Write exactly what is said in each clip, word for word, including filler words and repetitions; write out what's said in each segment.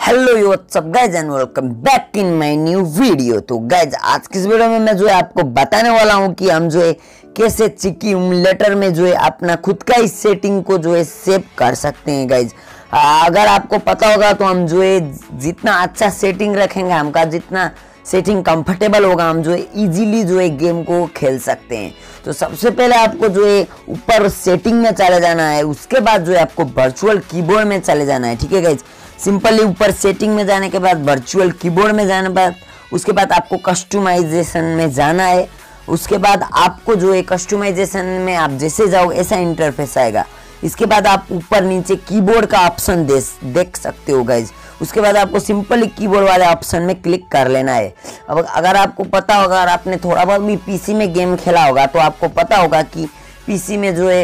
Hello yo what's up guys and welcome back in my new video. तो guys आज की इस वीडियो में मैं जो है आपको बताने वाला हूँ कि हम जो है कैसे चिक्की इमुलेटर में जो है अपना खुद का इस सेटिंग को जो है सेव कर सकते हैं। गाइज अगर आपको पता होगा तो हम जो है जितना अच्छा सेटिंग रखेंगे, हमका जितना सेटिंग कंफर्टेबल होगा, हम जो है इजीली जो है गेम को खेल सकते हैं। तो सबसे पहले आपको जो है ऊपर सेटिंग में चले जाना है, उसके बाद जो है आपको वर्चुअल कीबोर्ड में चले जाना है। ठीक है गाइज, सिंपली ऊपर सेटिंग में जाने के बाद वर्चुअल कीबोर्ड में जाने के बाद उसके बाद आपको कस्टमाइजेशन में जाना है। उसके बाद आपको जो है कस्टमाइजेशन में आप जैसे जाओ ऐसा इंटरफेस आएगा। इसके बाद आप ऊपर नीचे कीबोर्ड का ऑप्शन दे देख सकते हो गाइज। उसके बाद आपको सिंपली कीबोर्ड वाले ऑप्शन में क्लिक कर लेना है। अब अगर आपको पता होगा, अगर आपने थोड़ा बहुत भी पीसी में गेम खेला होगा तो आपको पता होगा कि पीसी में जो है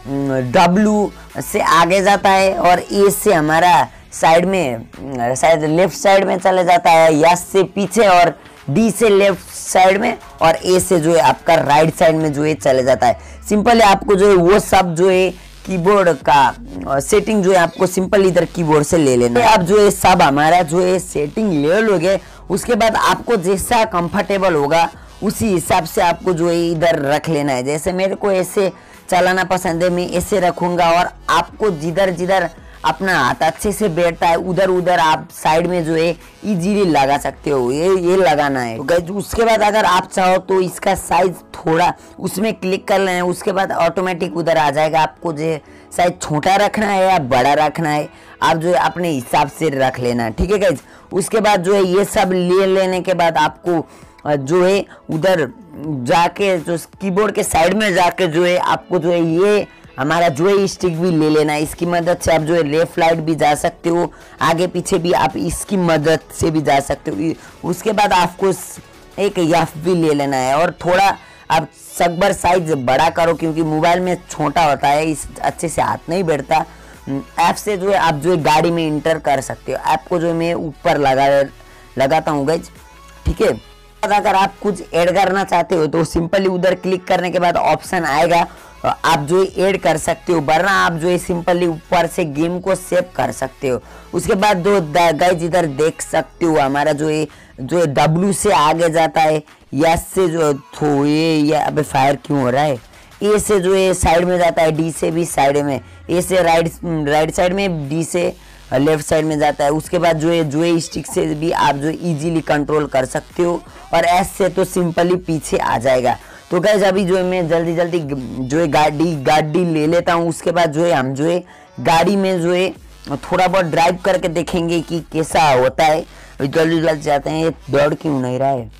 डब्ल्यू से आगे जाता है और ए से हमारा साइड में शायद लेफ्ट साइड में चले जाता है, या से पीछे, और डी से लेफ्ट साइड में, और ए से जो है आपका राइट साइड में जो है चले जाता है। सिंपली आपको जो है वो सब जो है कीबोर्ड का सेटिंग जो है आपको सिंपल इधर कीबोर्ड से ले लेना है। आप जो है सब हमारा जो है सेटिंग ले लोगे, उसके बाद आपको जैसा कंफर्टेबल होगा उसी हिसाब से आपको जो है इधर रख लेना है। जैसे मेरे को ऐसे चलाना पसंद है, मैं ऐसे रखूंगा, और आपको जिधर जिधर अपना हाथ अच्छे से बैठता है उधर उधर आप साइड में जो है इजीली लगा सकते हो। ये ये लगाना है। तो गाइस उसके बाद अगर आप चाहो तो इसका साइज थोड़ा उसमें क्लिक कर लेना है, उसके बाद ऑटोमेटिक उधर आ जाएगा। आपको जो है साइज छोटा रखना है या बड़ा रखना है, आप जो है अपने हिसाब से रख लेना है। ठीक है गाइस, उसके बाद जो है ये सब ले लेने के बाद आपको जो है उधर जाके जो कीबोर्ड के साइड में जाके जो है आपको जो है ये हमारा जो है स्टिक भी ले लेना है। इसकी मदद से आप जो है लेफ्ट राइट भी जा सकते हो, आगे पीछे भी आप इसकी मदद से भी जा सकते हो। उसके बाद आपको एक एफ भी ले लेना है, और थोड़ा आप सकबर साइज बड़ा करो क्योंकि मोबाइल में छोटा होता है, इस अच्छे से हाथ नहीं बैठता। ऐप से जो है आप जो है गाड़ी में इंटर कर सकते हो। ऐप को जो है मैं ऊपर लगा लगाता हूँ गाइज। ठीक है, अगर आप कुछ ऐड करना चाहते हो तो सिंपली उधर क्लिक करने के बाद ऑप्शन आएगा, आप जो है ऐड कर सकते हो, वरना आप जो है सिंपली ऊपर से गेम को सेव कर सकते हो। उसके बाद जो गाइज इधर देख सकते हो हमारा जो है जो है डब्ल्यू से आगे जाता है, यस से जो थो ये या अबे फायर क्यों हो रहा है, ए से जो है साइड में जाता है, डी से भी साइड में, ए से राइट राइट साइड में, डी से लेफ्ट साइड में जाता है। उसके बाद जो है जो है स्टिक से भी आप जो इजीली कंट्रोल कर सकते हो, और एस से तो सिंपली पीछे आ जाएगा। तो गाइस अभी जो है मैं जल्दी जल्दी जो है गाड़ी गाड़ी ले लेता हूँ। उसके बाद जो है हम जो है गाड़ी में जो है थोड़ा बहुत ड्राइव करके देखेंगे कि कैसा होता है। जल्दी जल्दी जाते हैं। ये दौड़ क्यों नहीं रहा है,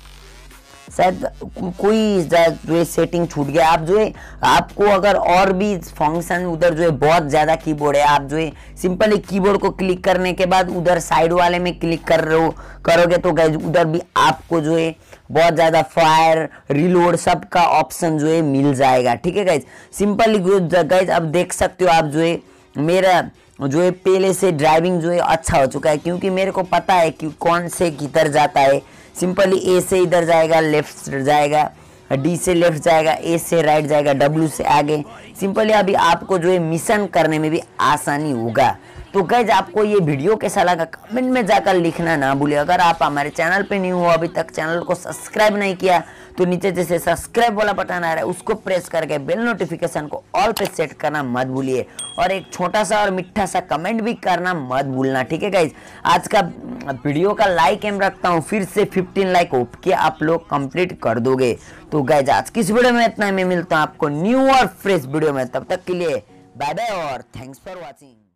शायद कोई जो है सेटिंग छूट गया। आप जो है आपको अगर और भी फंक्शन उधर जो है बहुत ज़्यादा कीबोर्ड है, आप जो है सिंपली कीबोर्ड को क्लिक करने के बाद उधर साइड वाले में क्लिक कर रहे हो करोगे तो गाइज उधर भी आपको जो है बहुत ज़्यादा फायर रिलोड सब का ऑप्शन जो है मिल जाएगा। ठीक है गाइज, सिंपली गाइज अब देख सकते हो आप जो है मेरा जो है पहले से ड्राइविंग जो है अच्छा हो चुका है, क्योंकि मेरे को पता है कि कौन से किधर जाता है। सिंपली ए से इधर जाएगा, लेफ्ट जाएगा, डी से लेफ्ट जाएगा, ए से राइट जाएगा, डब्ल्यू से आगे। सिंपली अभी आपको जो है मिशन करने में भी आसानी होगा। तो गाइज आपको ये वीडियो कैसा लगा कमेंट में जाकर लिखना ना भूलिए। अगर आप हमारे चैनल पे न्यू हो, अभी तक चैनल को सब्सक्राइब नहीं किया, तो नीचे जैसे सब्सक्राइब वाला बटन आ रहा है उसको प्रेस करके बेल नोटिफिकेशन को ऑल पे सेट करना मत भूलिए, और एक छोटा सा और मिठा सा कमेंट भी करना मत भूलना। ठीक है गाइज, आज का वीडियो का लाइक एम रखता हूँ, फिर से फिफ्टीन लाइक होप के आप लोग कंप्लीट कर दोगे। तो गाइज आज की इस वीडियो में इतना, मैं मिलता हूँ आपको न्यू और फ्रेश वीडियो में। तब तक के लिए बाय बाय और थैंक्स फॉर वॉचिंग।